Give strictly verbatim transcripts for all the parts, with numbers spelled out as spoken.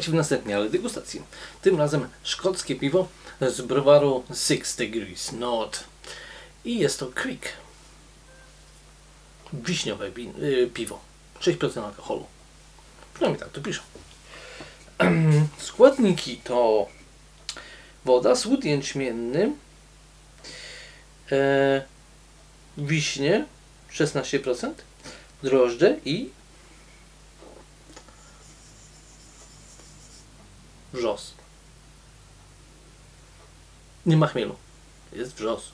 Witajcie w następnej ale degustacji. Tym razem szkockie piwo z browaru Six Degrees North. I jest to Creek. Wiśniowe yy, piwo. sześć procent alkoholu. Przynajmniej tak to piszą. Składniki to woda, słód jęczmienny, e, wiśnie szesnaście procent, drożdże i wrzos. Nie ma chmielu. Jest wrzos.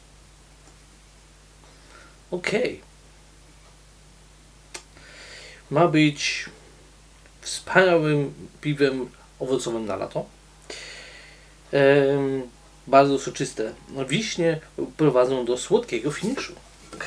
Ok. Ma być wspaniałym piwem owocowym na lato. Ehm, bardzo soczyste. Wiśnie prowadzą do słodkiego finiszu. Ok.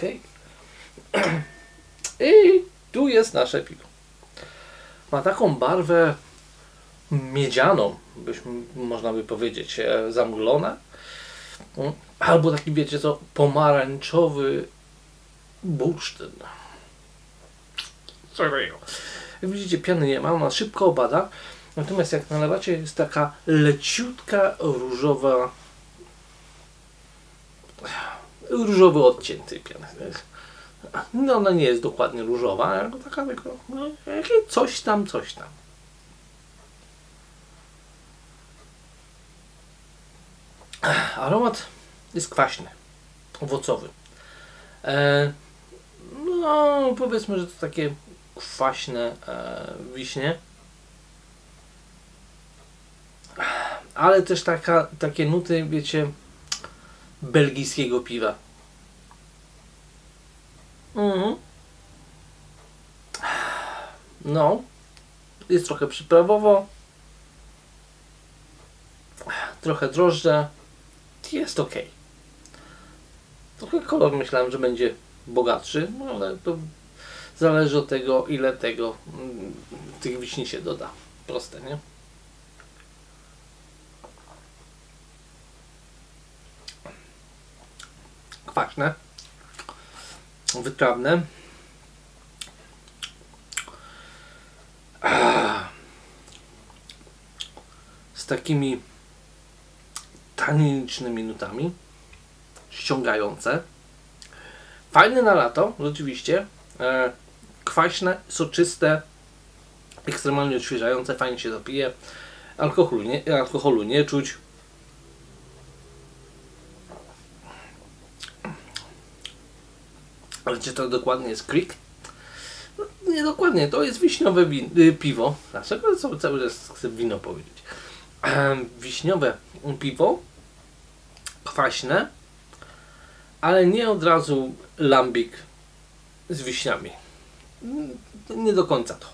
I tu jest nasze piwo. Ma taką barwę miedzianą, byśmy, można by powiedzieć, e, zamglona. Albo taki, wiecie co, pomarańczowy bursztyn. Serio. Jak widzicie, piany nie ma, ona szybko obada. Natomiast jak nalewacie, jest taka leciutka różowa, różowy odcień tej piany. No, ona nie jest dokładnie różowa, ale taka tylko, no, coś tam, coś tam. Aromat jest kwaśny, owocowy. E, no, powiedzmy, że to takie kwaśne e, wiśnie. Ale też taka, takie nuty, wiecie, belgijskiego piwa. Mhm. No, jest trochę przyprawowo, trochę drożdże, jest ok. Trochę kolor myślałem, że będzie bogatszy, no ale to zależy od tego, ile tego tych wiśni się doda. Proste, nie? Kwaśne, wytrawne. Z takimi taninicznymi nutami, ściągające. Fajne na lato, rzeczywiście. E, kwaśne, soczyste, ekstremalnie odświeżające, fajnie się dopije. Alkoholu nie, alkoholu nie czuć. Ale czy to dokładnie jest Creek? No, nie dokładnie, to jest wiśniowe win- piwo. Dlaczego cały, cały czas chcę wino powiedzieć? Ehm, wiśniowe piwo, kwaśne, ale nie od razu lambik z wiśniami. Nie do końca to.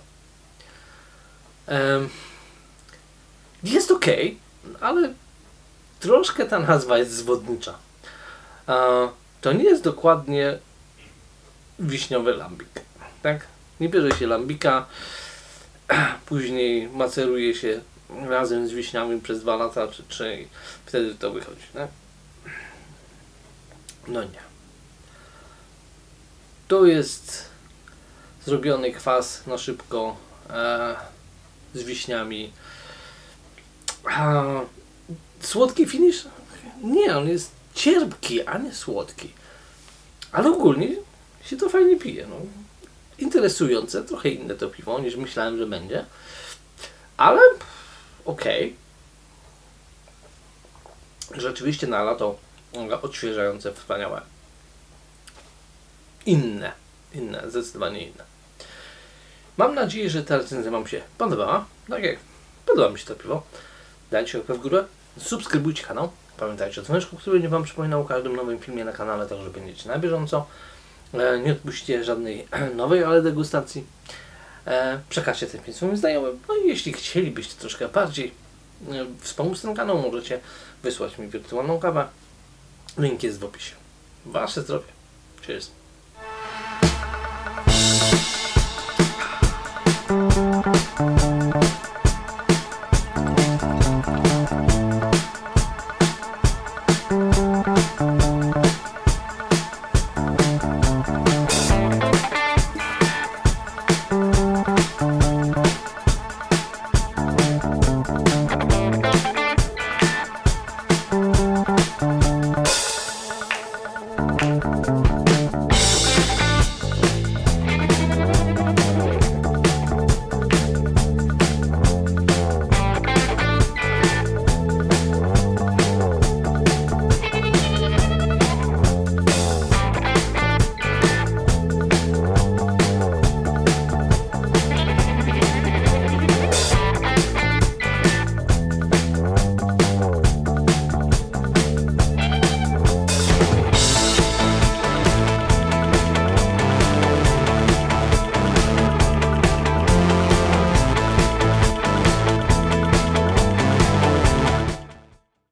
Ehm, jest ok, ale troszkę ta nazwa jest zwodnicza. Ehm, to nie jest dokładnie wiśniowy lambik, tak? Nie bierze się lambika, później maceruje się razem z wiśniami przez dwa lata czy trzy i wtedy to wychodzi, tak? No nie. To jest zrobiony kwas na szybko e, z wiśniami. A, słodki finish? Nie, on jest cierpki, a nie słodki. Ale ogólnie się to fajnie pije. No. Interesujące, trochę inne to piwo niż myślałem, że będzie. Ale okej. Okay. Rzeczywiście na lato odświeżające, wspaniałe. Inne. Inne, zdecydowanie inne. Mam nadzieję, że ta recenzja Wam się podobała. Tak jak podoba mi się to piwo. Dajcie łapkę w górę, subskrybujcie kanał. Pamiętajcie o dzwoneczku, który będzie Wam przypominał o każdym nowym filmie na kanale, tak że będziecie na bieżąco. Nie odpuśćcie żadnej nowej ale degustacji. Przekażcie ten film swoim znajomym. No i jeśli chcielibyście troszkę bardziej wspomóc ten kanał, możecie wysłać mi wirtualną kawę. Link jest w opisie. Wasze zdrowie. Cheers.